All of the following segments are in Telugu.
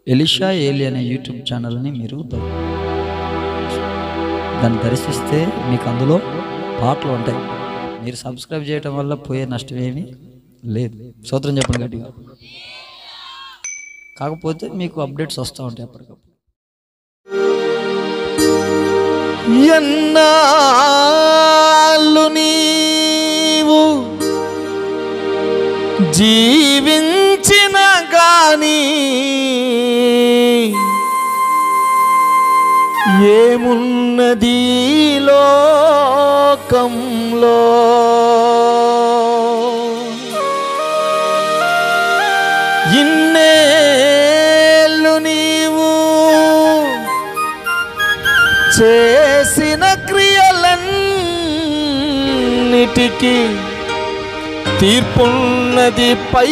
ఎలీషా ఏలి అనే యూట్యూబ్ ఛానల్ని మీరు దాన్ని దర్శిస్తే మీకు అందులో పాటలు ఉంటాయి. మీరు సబ్స్క్రైబ్ చేయడం వల్ల పోయే నష్టం ఏమీ లేదు. స్తోత్రం చెప్పండి గట్టిగా. కాకపోతే మీకు అప్డేట్స్ వస్తూ ఉంటాయి అప్పటికప్పుడు. ఎన్నాళ్ళు నీవు జీవించిన గాని ఏమున్నది లోకంలో, ఇన్నేళ్ళు నీవు చేసిన క్రియలన్నిటికీ తీర్పున్నది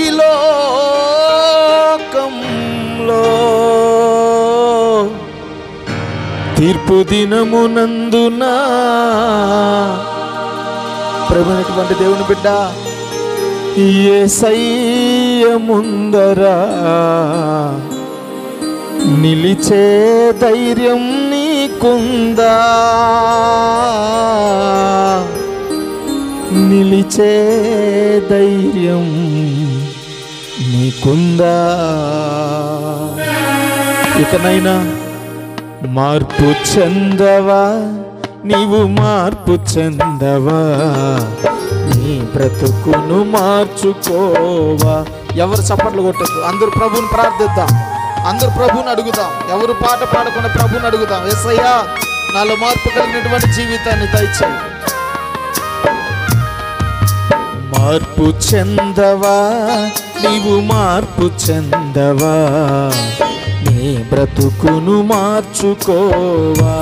పైలోకంలో. తీర్పు దినమునందున ప్రభువైనటువంటి దేవుని బిడ్డ యేసయ్య ముందర నిలిచే ధైర్యం నీకుందా? నిలిచే ధైర్యం నీకుందా? ఇకనైనా మార్పు చెందవా? నీవు మార్పు చెందవా? నీ బ్రతుకును మార్చుకోవా? ఎవరు చప్పట్లు కొట్టద్దు, అందరూ ప్రభువుని ప్రార్థిద్దాం, అందరూ ప్రభువుని అడుగుదాం. ఎవరు పాట పాడకుండా ప్రభువుని అడుగుదాం. యేసయ్యా నాలో మార్పు కలిగినటువంటి జీవితాన్ని దయచేయి. మార్పు చెందవా? నీవు మార్పు చెందవా? నీ బ్రతుకును మార్చుకోవా?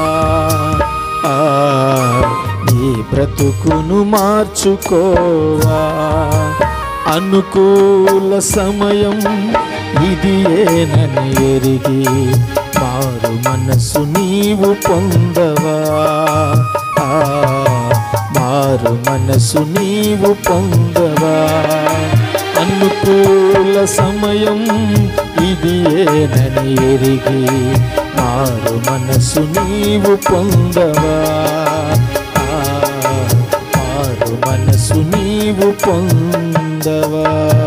నీ బ్రతుకును మార్చుకోవా? అనుకూల సమయం ఇది ఏనని ఎరిగి మారు మనసు నీవు పొందవా? మారు మనసు నీవు పొందవా? అనుకూల సమయం ఇది ఏనని ఎరిగి మారు మనసు నీవు పొందవా? మారు మనసు నీవు పొందవా?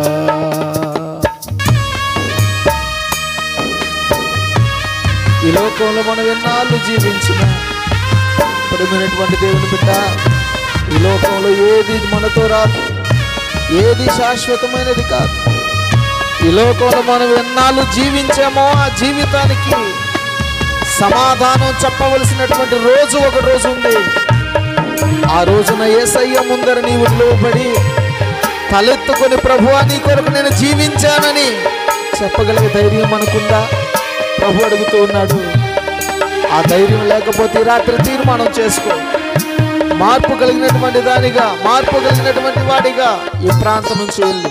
ఈ లోకంలో మనం ఎన్నాళ్ళు జీవించిన ప్రియమైనటువంటి దేవుని బిడ్డ, ఈ లోకంలో ఏది మనతో రాదు, ఏది శాశ్వతమైనది కాదు. ఈ లోకంలో మనం ఎన్నాళ్ళు జీవించామో ఆ జీవితానికి సమాధానం చెప్పవలసినటువంటి రోజు ఒక రోజు ఉంది. ఆ రోజున యేసయ్య ముందర నీవు నిలువబడి తలెత్తుకొని ప్రభువా నీ కొరకు నేను జీవించానని చెప్పగలిగే ధైర్యం మనకుందా? ప్రభు అడుగుతూ ఉన్నాడు. ఆ ధైర్యం లేకపోతే రాత్రి తీర్మానం చేసుకో. మార్పు కలిగినటువంటి దానిగా, మార్పు కలిగినటువంటి వాడిగా ఈ ప్రాంతం నుంచి వెళ్ళు.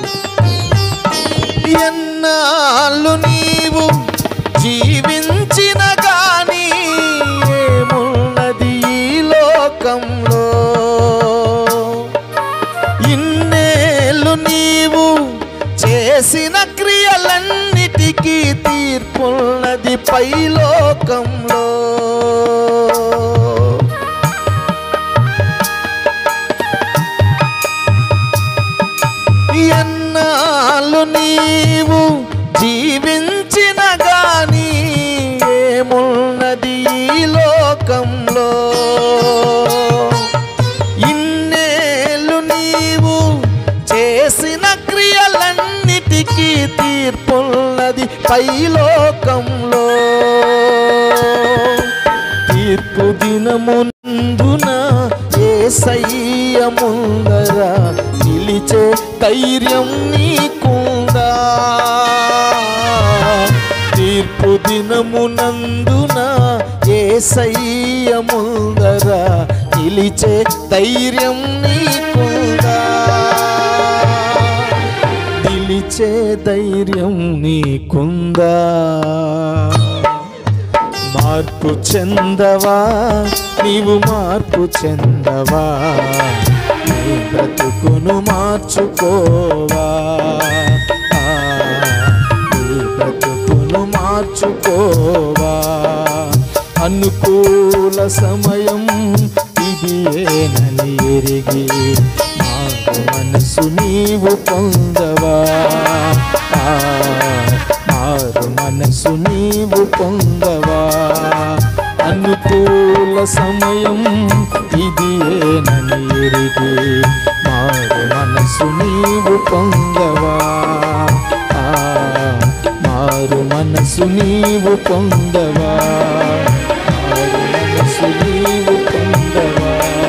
ఎన్నాళ్ళు నీవు జీవించిన గాని ఏమున్నది ఈ లోకంలో, ఇన్నేళ్ళు నీవు చేసిన క్రియలన్నిటికీ తీర్పున్నది పైలోకంలో. ఎన్నాళ్ళు నీవు జీవించిన గాని ఏమున్నది ఈ లోకంలో, ఇన్నేళ్ళు నీవు చేసిన క్రియలన్నిటికీ తీర్పున్నది పైలోకంలో. తీర్పు దినమునందున యేసయ్య ముందర నిలిచే ధైర్యం నీకుందా? తీర్పు దినమునందున యేసయ్య ముందర నిలిచే ధైర్యం నీకుందా? నిలిచే ధైర్యం నీకుందా? మార్పు చెందవా? నీవు మార్పు చెందవా? నీ బ్రతుకును మార్చుకోవా? నీ బ్రతుకును నోచుకోవా. అనుకూల సమయం ఇదియేనని ఎరిగి మారు మనసు నీవు పొందవా. మారు మనసు నీవు పొందవా. అనుకూల సమయం ఇదియేనని ఎరిగి మారు మనసు నీవు పొందవా. మారు మనసు నీవు పొందవా. మారు మనసు నీవు పొందవా.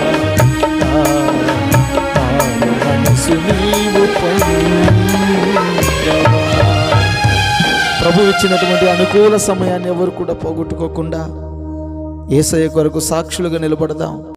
మారు మనసు నీవు పొందవా. ప్రభు ఇచ్చినటువంటి అనుకూల సమయాన్ని ఎవరు కూడా పోగొట్టుకోకుండా యేసయ్య కొరకు సాక్షులుగా నిలబడదాం.